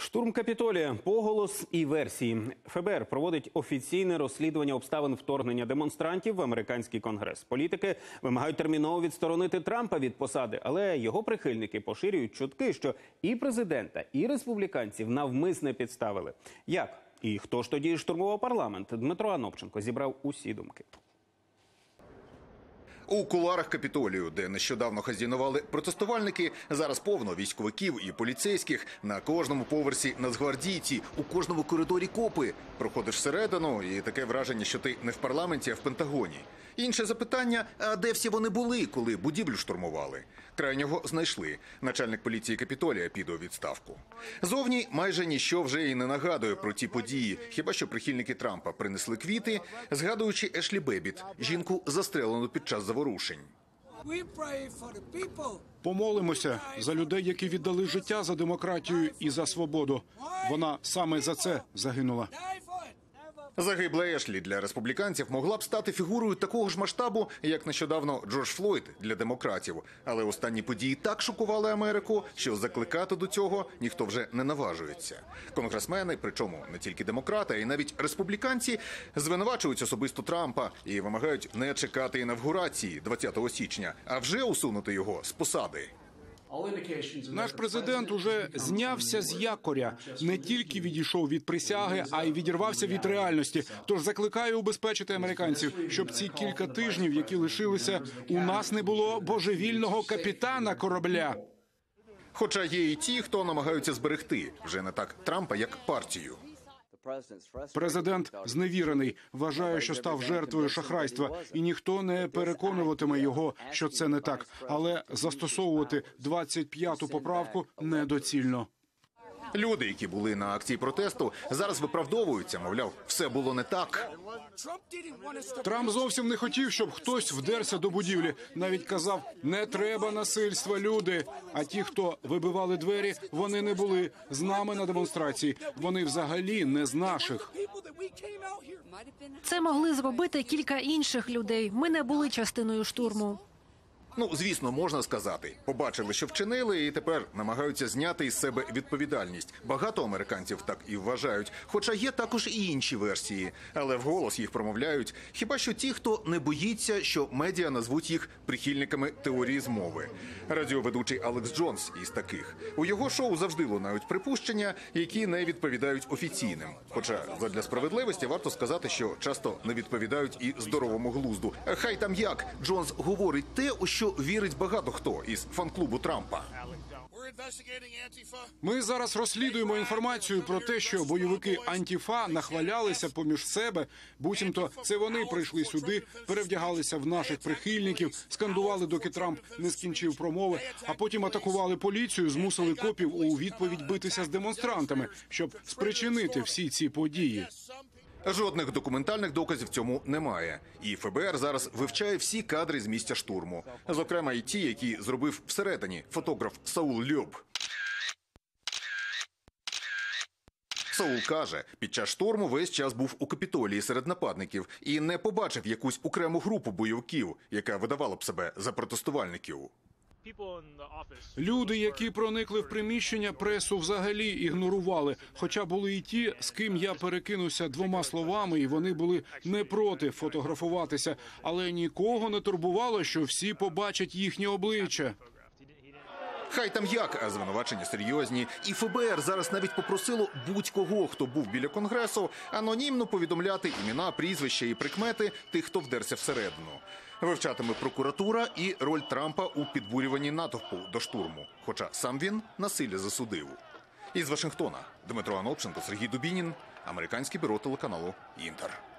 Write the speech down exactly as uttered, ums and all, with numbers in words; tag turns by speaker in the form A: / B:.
A: Штурм Капітолія, поголос і версії. ФБР проводить офіційне розслідування обставин вторгнення демонстрантів в американський конгрес. Політики вимагають терміново відсторонити Трампа від посади, але його прихильники поширюють чутки, що і президента, і республіканців навмисне підставили. Як? І хто ж тоді штурмував парламент? Дмитро Анопченко зібрав усі думки.
B: У кулуарах Капітолію, де нещодавно хазяйнували протестувальники, зараз повно військовиків і поліцейських. На кожному поверсі нацгвардійці, у кожному коридорі копи. Проходиш всередину і таке враження, що ти не в парламенті, а в Пентагоні. Інше запитання – а де всі вони були, коли будівлю штурмували? Крайнього знайшли. Начальник поліції Капітолія піде у відставку. Зовні майже ніщо вже і не нагадує про ті події. Хіба що прихильники Трампа принесли квіти, згадуючи Ешлі Бебіт, жінку, застрелену під час заворушень.
C: Помолимося за людей, які віддали життя за демократію і за свободу. Вона саме за це загинула.
B: Загибла Ешлі для республіканців могла б стати фігурою такого ж масштабу, як нещодавно Джордж Флойд для демократів. Але останні події так шокували Америку, що закликати до цього ніхто вже не наважується. Конгресмени, причому не тільки демократи, а й навіть республіканці, звинувачують особисто Трампа і вимагають не чекати інавгурації двадцятого січня, а вже усунути його з посади.
C: Наш президент уже знявся з якоря, не тільки відійшов від присяги, а й відірвався від реальності. Тож закликаю убезпечити американців, щоб ці кілька тижнів, які лишилися, у нас не було божевільного капітана корабля.
B: Хоча є і ті, хто намагаються зберегти вже не так Трампа, як партію.
C: Президент зневірений, вважає, що став жертвою шахрайства, і ніхто не переконуватиме його, що це не так. Але застосовувати двадцять п'яту поправку недоцільно.
B: Люди, які були на акції протесту, зараз виправдовуються, мовляв, все було не так.
C: Трамп зовсім не хотів, щоб хтось вдерся до будівлі. Навіть казав, не треба насильства, люди. А ті, хто вибивали двері, вони не були з нами на демонстрації. Вони взагалі не з наших.
D: Це могли зробити кілька інших людей. Ми не були частиною штурму.
B: Ну, звісно, можна сказати. Побачили, що вчинили, і тепер намагаються зняти із себе відповідальність. Багато американців так і вважають. Хоча є також і інші версії. Але вголос їх промовляють хіба що ті, хто не боїться, що медіа назвуть їх прихильниками теорії змови. Радіоведучий Алекс Джонс із таких. У його шоу завжди лунають припущення, які не відповідають офіційним. Хоча, задля справедливості, варто сказати, що часто не відповідають і здоровому глузду. Хай там як, Джонс говорить те, у що вірить багато хто із фан-клубу Трампа.
C: Ми зараз розслідуємо інформацію про те, що бойовики Антіфа нахвалялися поміж себе, буцімто це вони прийшли сюди, перевдягалися в наших прихильників, скандували, доки Трамп не скінчив промови, а потім атакували поліцію, змусили копів у відповідь битися з демонстрантами, щоб спричинити всі ці події.
B: Жодних документальних доказів цьому немає. І ФБР зараз вивчає всі кадри з місця штурму. Зокрема, і ті, які зробив всередині фотограф Саул Льоб. Саул каже, під час штурму весь час був у Капітолії серед нападників і не побачив якусь окрему групу бойовиків, яка видавала б себе за протестувальників.
C: Люди, які проникли в приміщення, пресу взагалі ігнорували. Хоча були і ті, з ким я перекинувся двома словами, і вони були не проти фотографуватися. Але нікого не турбувало, що всі побачать їхні обличчя.
B: Хай там як, а звинувачення серйозні. І ФБР зараз навіть попросило будь-кого, хто був біля Конгресу, анонімно повідомляти імена, прізвища і прикмети тих, хто вдерся всередину. Вивчатиме прокуратура і роль Трампа у підбурюванні натовпу до штурму. Хоча сам він насилля засудив. Із Вашингтона Дмитро Анопченко, Сергій Дубінін, Американське бюро телеканалу «Інтер».